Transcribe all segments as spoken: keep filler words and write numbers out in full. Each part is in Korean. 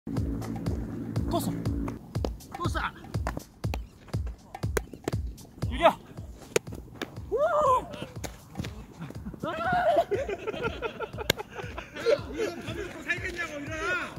토스 토스 유격 이건 밥 먹고 살겠냐고 일어나.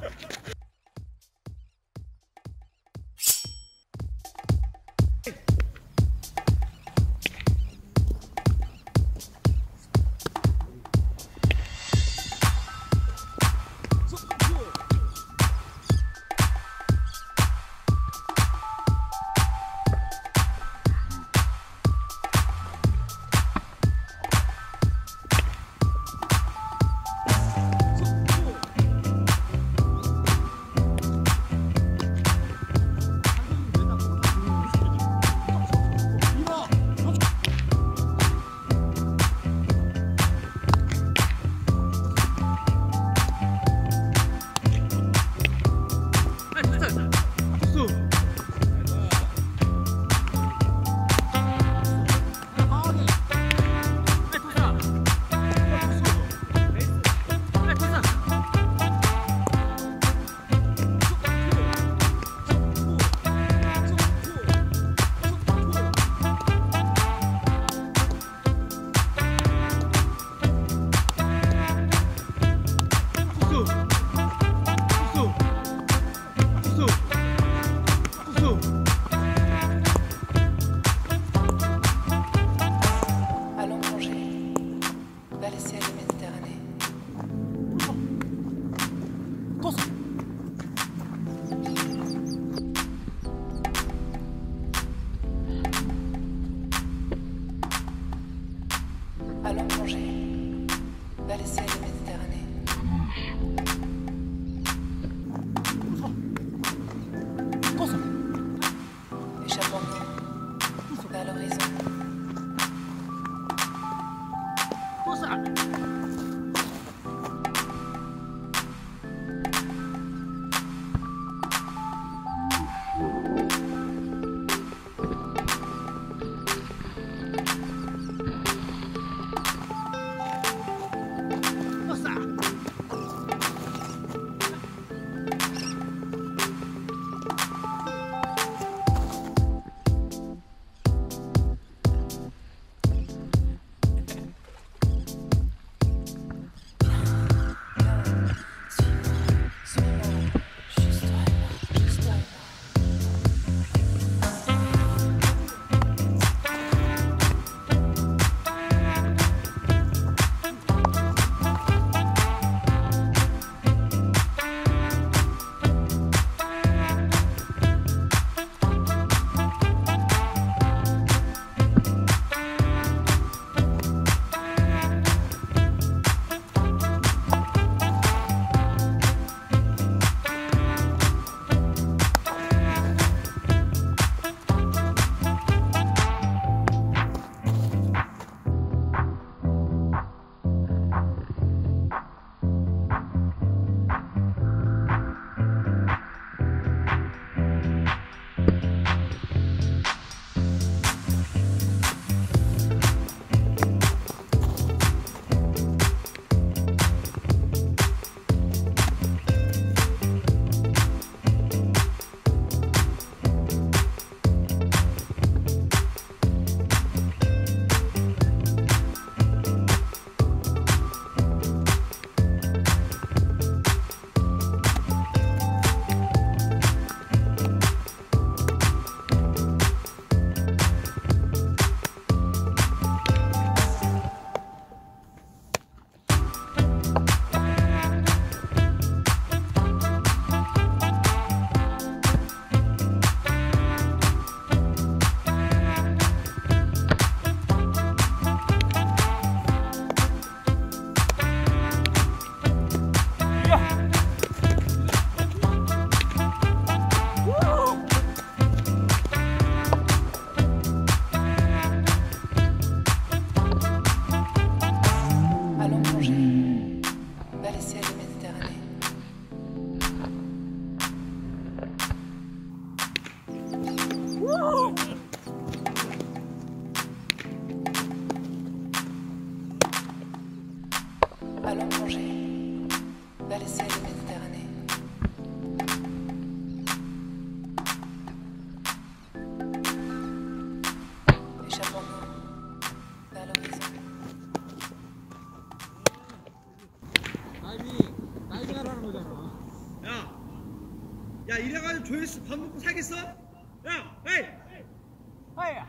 야 이래가지고 조회수 밥 먹고 살겠어? 야 에이 하이야.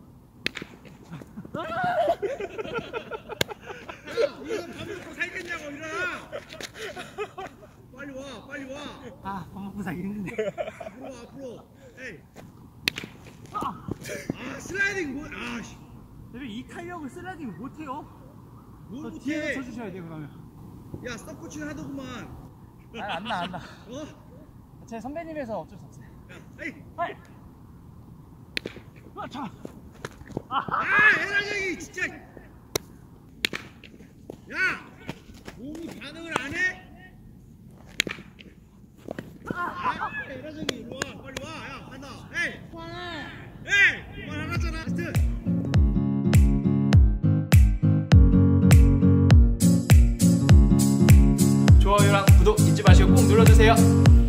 이거 밥 먹고 살겠냐고 일어나. 빨리 와 빨리 와. 아, 밥 먹고 살기 힘드네. 앞으로 와 앞으로. 에이. 아 슬라이딩 뭐? 아 씨. 근데 이 탄력을 슬라이딩 못해요. 뭘 저 뒤에서 못해? 쳐주셔야 돼요 그러면. 야 스톱코치는 하더구만. 아, 안 나, 안 나. 어? 제 선배님에서 어쩔 수 없어요. 야 에이. 하이. 아, 자. 아 에라쟁이 진짜. 야 몸이 반응을 안 해? 아 에라쟁이 일로 와 빨리 와. 야 간다. 에이 그만해. 에이 말 안 하잖아. 스트. 좋아요랑 구독 잊지 마시고 꼭 눌러주세요.